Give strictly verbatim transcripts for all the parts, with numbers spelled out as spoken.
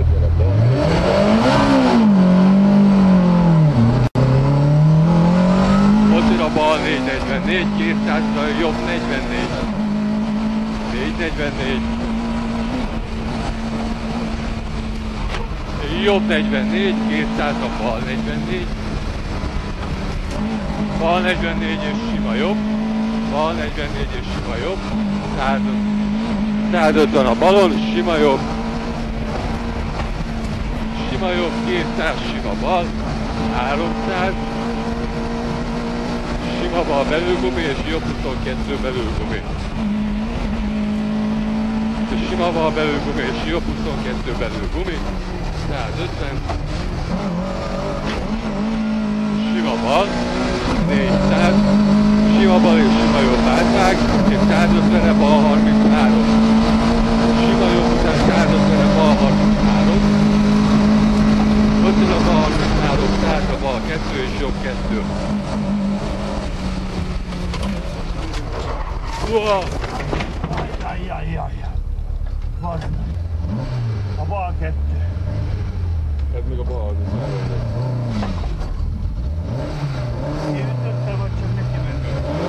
Mocira bal négyszáznegyvennégy, kétszázra jobb negyvennégy. négyszáznegyvennégy. Jobb negyvennégy, kétszázra bal negyvennégy. Bal negyvennégy és sima jobb. Bal negyvennégy és sima jobb. száz ötven a balon, sima jobb. Sima jobb, kétszáz, sima bal. háromszáz. Sima bal belülgumi és jobb huszonkettő belülgumi. Sima bal belülgumi és jobb huszonkettő belülgumi. százötven. Sima bal. négyszáz. Sima bal és sima jobb átvág. És százötvenre bal harminchárom. Sima jobb után százötvenre bal harminchárom. Ötven a bal harminchárom, százra bal kettő és jobb kettő. Uha! Ajjajjajjaj! Bazd meg! A bal kettő! Ez még a bal harminchárom. Kiütötte, vagy csak neki ment?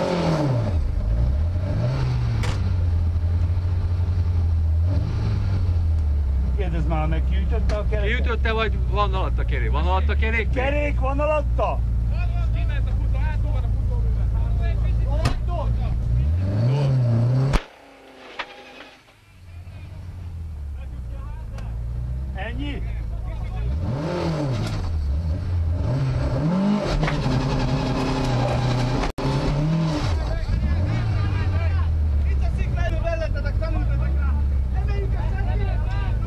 Kérdezd már meg, kiütötte a kerék? Kiütötte, vagy van alatt a kerék? Van alatt a kerék? Kerék van alatta? Kiment a futó, hátul van a futóművel. Alattól? Ennyi? Itt a szikla elő mellettetek, tanultatok rá! Emeljük ezt, emeljük!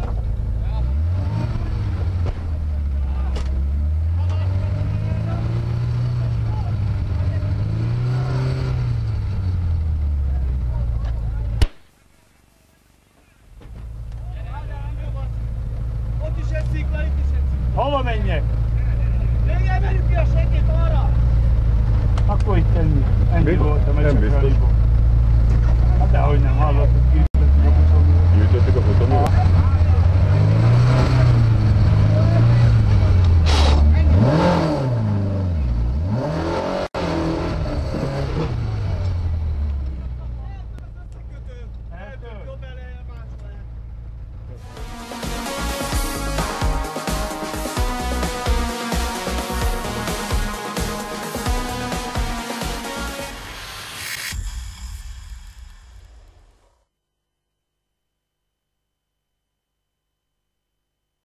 Ott is egy szikla, itt is egy szikla. Hova menjek? Még emeljük ki a segít arra! Akkor itt enni. Ennyi Mi? voltam, Nem biztos. Hát dehogy nem hallottuk ki.